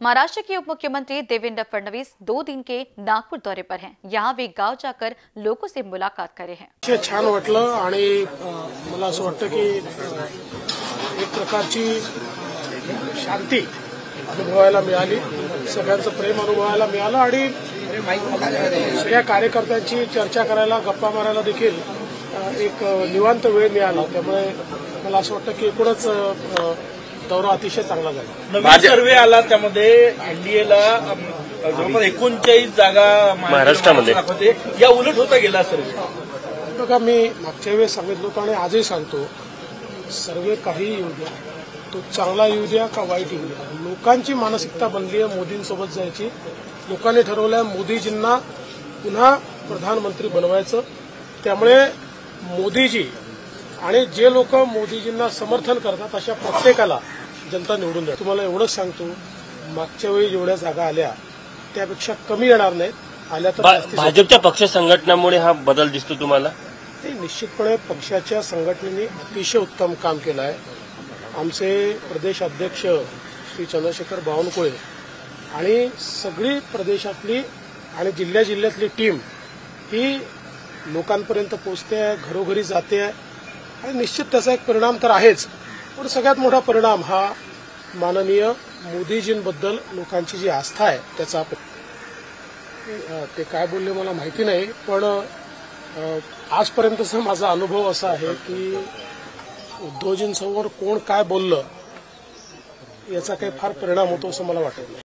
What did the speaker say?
महाराष्ट्र के उप मुख्यमंत्री देवेंद्र फडणवीस 2 दिन के नागपूर दौरे पर हैं। यहाँ वे गांव जाकर लोगों से मुलाकात करे हैं। छान वाटलं आणि मला असं वाटतं की एक प्रकारची शांती अनुभवायला मिळाली, सगळ्यांचं प्रेम अनुभवायला मिळालं आणि सगळ्या कार्यकर्त्यांची चर्चा करायला, गप्पा मारायला देखील एक निवांत वेळ मिळाला। त्यामुळे मला असं वाटतं की एकूणच दौरा अतिशय चांगला झाला। नवीन सर्वे आला, त्यामध्ये एनडीएला जवळपास 39 जागा महाराष्ट्रामध्ये या उलट होता गेला सर्वे। बघा, मी मागच्या वेळेस सांगितलं होतं आणि आजही सांगतो, सर्वे काही येऊ द्या, तो चांगला येऊ द्या का वाईट येऊ द्या, लोकांची मानसिकता बनली आहे मोदींसोबत जायची। लोकांनी ठरवलंय मोदीजींना पुन्हा प्रधानमंत्री बनवायचं। त्यामुळे मोदीजी आणि जे लोक मोदीजींना समर्थन करतात अशा प्रत्येकाला जनता निवडून द्या। तुम्हाला एवढंच सांगतो, मागच्या वेळी जेवढ्या जागा आल्या त्यापेक्षा कमी येणार नाहीत, आल्या तर भाजपच्या पक्ष संघटनामुळे हा बदल दिसतो तुम्हाला? ते निश्चितपणे पक्षाच्या संघटनेने अतिशय उत्तम काम केलं आहे। आमचे प्रदेश अध्यक्ष श्री चंद्रशेखर बावनकुळे आणि सगळी प्रदेशातली आणि जिल्ह्यातली टीम ही लोकांपर्यंत पोहोचते आहे, घरोघरी जाते आहे आणि निश्चित त्याचा एक परिणाम तर आहेच, पण सगळ्यात मोठा परिणाम हा माननीय मोदीजींबद्दल लोकांची जी आस्था आहे त्याचा। ते काय बोलले मला माहिती नाही, पण आजपर्यंतचा माझा अनुभव असा आहे की उद्धवजींसमोर कोण काय बोललं याचा काही फार परिणाम होतो असं मला वाटत नाही।